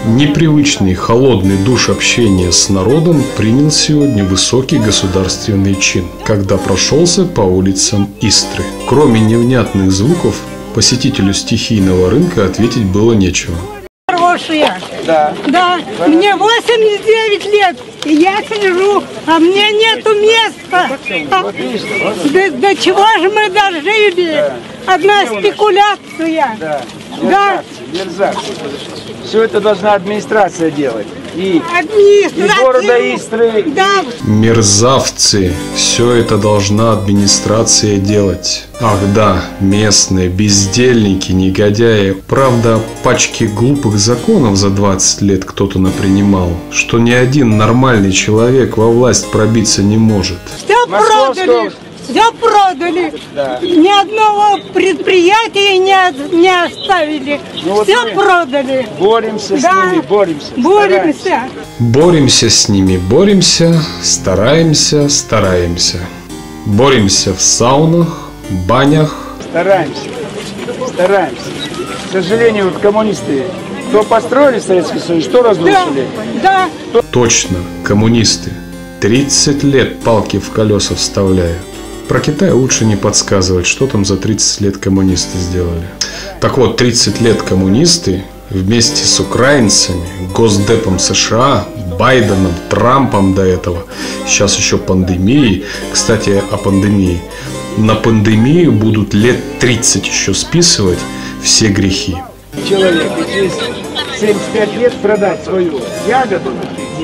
Непривычный холодный душ общения с народом принял сегодня высокий государственный чин, когда прошелся по улицам Истры. Кроме невнятных звуков, посетителю стихийного рынка ответить было нечего. Хорошие. Да. Да. Мне 89 лет, и я сижу, а мне нету места. До чего же мы дожили? Одна спекуляция. Да. Мерзавцы. Все это должна администрация делать. И города Истры. Да. Мерзавцы. Все это должна администрация делать. Ах да, местные бездельники, негодяи. Правда, пачки глупых законов за 20 лет кто-то напринимал, что ни один нормальный человек во власть пробиться не может. Все продали. Все продали. Да. Ни одного предприятия не оставили. Ну, все продали. Боремся с ними, боремся. Боремся. Боремся с ними, боремся, стараемся. Боремся в саунах, банях. Стараемся. К сожалению, вот коммунисты, кто построили Советский Союз, что разрушили? Да. Точно, коммунисты. 30 лет палки в колеса вставляют. Про Китай лучше не подсказывать, что там за 30 лет коммунисты сделали. Так вот, 30 лет коммунисты вместе с украинцами, Госдепом США, Байденом, Трампом до этого, сейчас еще пандемией. Кстати, о пандемии. На пандемию будут лет 30 еще списывать все грехи. Человек через 75 лет продать свою ягоду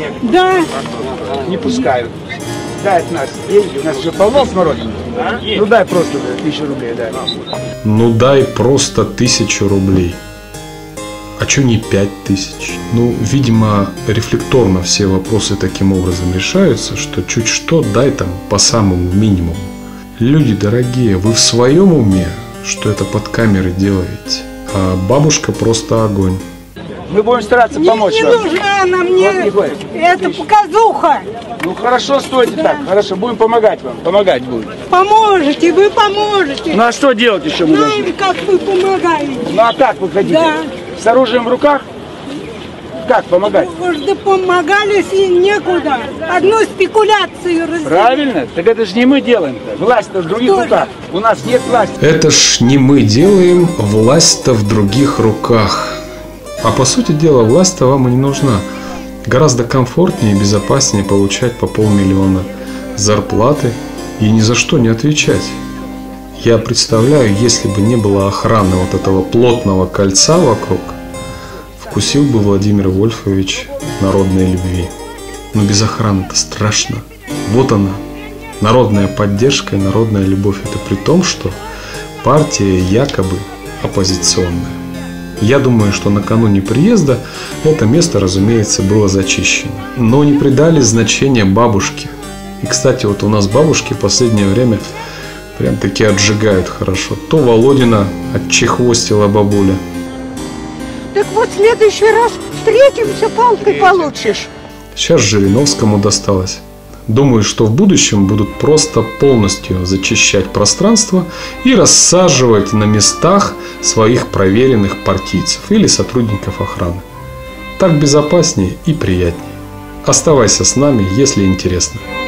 не пускают. Дай от нас деньги, у нас же полно смородины. Ну дай просто 1000 рублей, дай. Ну дай просто 1000 рублей. А чё не 5000? Ну, видимо, рефлекторно все вопросы таким образом решаются, что чуть что дай там по самому минимуму. Люди дорогие, вы в своем уме, что это под камеры делаете? А бабушка просто огонь. Мы будем стараться помочь Не вам. нужна она мне. Это показуха. Ну хорошо, стойте так, хорошо, будем помогать вам, помогать будем. Поможете, вы поможете. Ну а что делать еще мы должны? Знаем, как вы помогаете. Ну а как вы хотите? Да. С оружием в руках? Как помогать? Уж да помогали и некуда. Одну спекуляцию развели. Правильно? Так это же не мы делаем-то. Власть-то в других руках. У нас нет власти. Это ж не мы делаем, власть-то в других руках. А по сути дела, власть-то вам и не нужна. Гораздо комфортнее и безопаснее получать по 500 000 зарплаты и ни за что не отвечать. Я представляю, если бы не было охраны вот этого плотного кольца вокруг, вкусил бы Владимир Вольфович народной любви. Но без охраны-то страшно. Вот она, народная поддержка и народная любовь. Это при том, что партия якобы оппозиционная. Я думаю, что накануне приезда это место, разумеется, было зачищено. Но не придали значения бабушке. И, кстати, вот у нас бабушки в последнее время прям таки отжигают хорошо. То Володина отчехвостила бабуля. Так вот, в следующий раз встретимся, палкой получишь. Сейчас Жириновскому досталось. Думаю, что в будущем будут просто полностью зачищать пространство и рассаживать на местах своих проверенных партийцев или сотрудников охраны. Так безопаснее и приятнее. Оставайся с нами, если интересно.